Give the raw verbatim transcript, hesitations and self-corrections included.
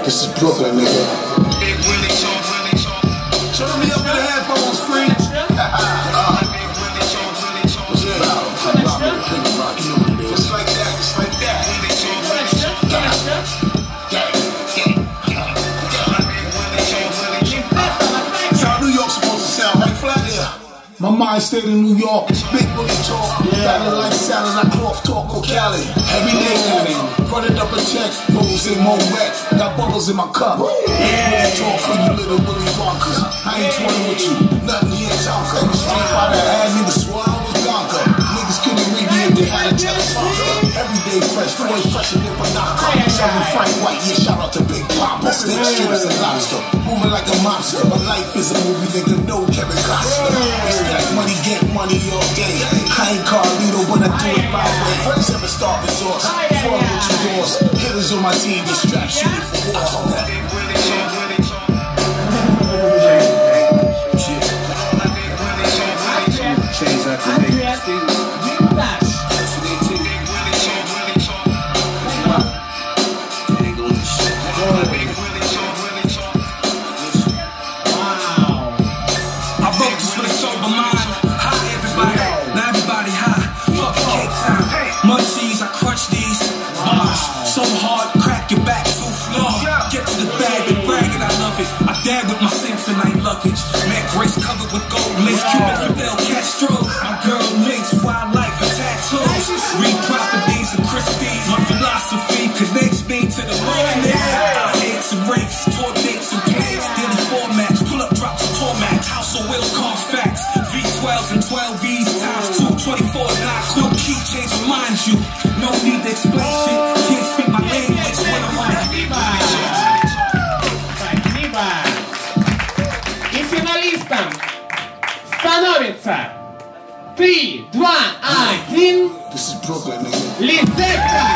This is Brooklyn, nigga. Turn me up in the headphones, free. Just like that, just like that. That's how New York's supposed to sound, right, Flat? Yeah. My mind stayed in New York, big bully talk, battle like salad, I cloth talk or Cali. Every day at it, running up a check, bubbles in more wet, got bubbles in my cup. Big bully talk for you little bully bonkers. I ain't twenty with you, nothing here, Tom Clayton, straight fighter, had niggas swore I was Gonka. Niggas couldn't read me if they had a telephone. Everyday fresh, boy, fresher than Panaka. Serving Frank White, yeah, shout out to Big Papa. Steak strips and lobster, moving like a mobster. My life is a movie, nigga, no Kevin Costner. Stack money, get money all day. I ain't Carlito, but I do it my way. Seven star resorts, four with two doors. Hitters on my team, they strap shooting for war. Change that to me. So hard, crack your back too long. Get to the bag and brag it, I love it. I dab with my Samsonite luggage. Neck brace covered with gold lace. Cuban Fidel Castro. My girl links, wildlife and tattoos. Read properties and Christie's. My philosophy connects me to the morning. I hate some race, tour dates and plays. Daily formats, pull up drops and tormax. House of Will, Carfax. V twelves and twelve V's times two, twenty-four knocks. No key change reminds you. No need to explain shit. Can't speak my language when I'm on it. I finalistam становится три, два, один. This is Brooklyn, nigga. Lisetta.